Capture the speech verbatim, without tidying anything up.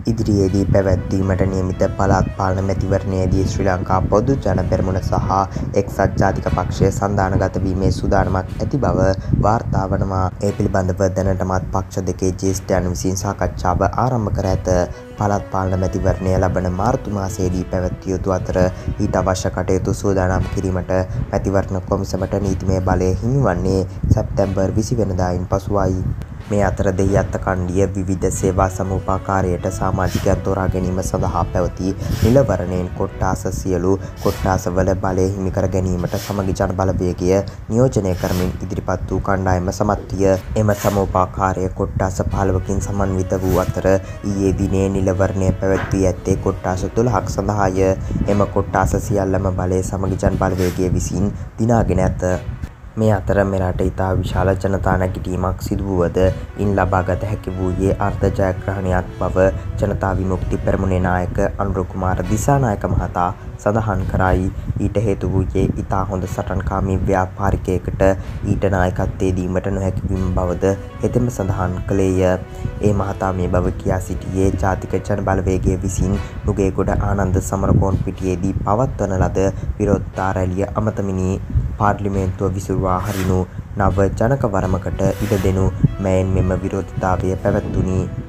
ඉදිරියේදී පැවැත්වීමට නියමිත පළාත් පාලන මැතිවරණයේදී ශ්‍රී ලංකා පොදු ජන පෙරමුණ සහ එක්සත් ජාතික පක්ෂය සන්ධානගත වීමේ සූදානමක් ඇති බව වාර්තා වනවා. ඒ පිළිබඳව දැනටමත් පක්ෂ දෙකේ ජ්‍යෙෂ්ඨයන් විසින් සාකච්ඡාව ආරම්භ කර ඇත. පළාත් පාලන මැතිවරණය ලබන මාර්තු මාසයේදී පැවැත්විය යුතු අතර ඊට අවශ්‍ය කටයුතු සූදානම් කිරීමට මැතිවරණ කොමිසමට නීතිමය බලය හිමිවන්නේ සැප්තැම්බර් විසි වෙනිදායින් පසුවයි. මේ අතර දෙහිඅත්ත කණ්ඩිය විවිධ සේවා සමූපාකාරයට සමාජිකයන් තෝරා ගැනීම සඳහා පැවති නිලවරණයෙන් කොට්ටාස සියලු කොට්ටාසවල බලය හිමි කර ගැනීමට සමගි ජන බලවේගය නියෝජනය කරමින් ඉදිරිපත් වූ කණ්ඩායම සමත් විය. එම සමූපාකාරය කොට්ටාස පහළොවකින් සමන්විත වූ අතර ඊයේ දිනේ නිලවරණය පැවැත්වී ඇත්තේ කොට්ටාස දොළහක් සඳහාය. එම කොට්ටාස සියල්ලම බලය සමගි ජන බලවේගය විසින් දිනාගෙන ඇත. මේ අතර මෙරට ඉතා විශාල ජනතා නැගිටීමක් සිදු වුවද ඉන් ලබාගත හැකි වූයේ අර්ධ ජයග්‍රහණයක් බව ජනතා විමුක්ති පෙරමුණේ නායක අනුර කුමාර දිසානායක මහතා සඳහන් කරයි. ඊට හේතු වූයේ ඉතා හොඳ සටන්කාමී ව්‍යාපාරිකයෙකුට ඊට නායකත්වයේ දීමට නොහැකි වීම බවද හෙතෙම සඳහන් කළේය. ඒ මහතා මේ බව කියා සිටියේ ජාතික ජන බලවේගය විසින් නුගේගොඩ ආනන්ද සමරකෝන්පිටියේදී පවත්වන ලද විරෝධතා රැළිය අමතමිනි පාර්ලිමේන්තුව විසිරුවා හරිනු නව ජනක වරමකට ඉඩ දෙනු මෑන් මෙම විරෝධතාවය පැවැත්වුණි.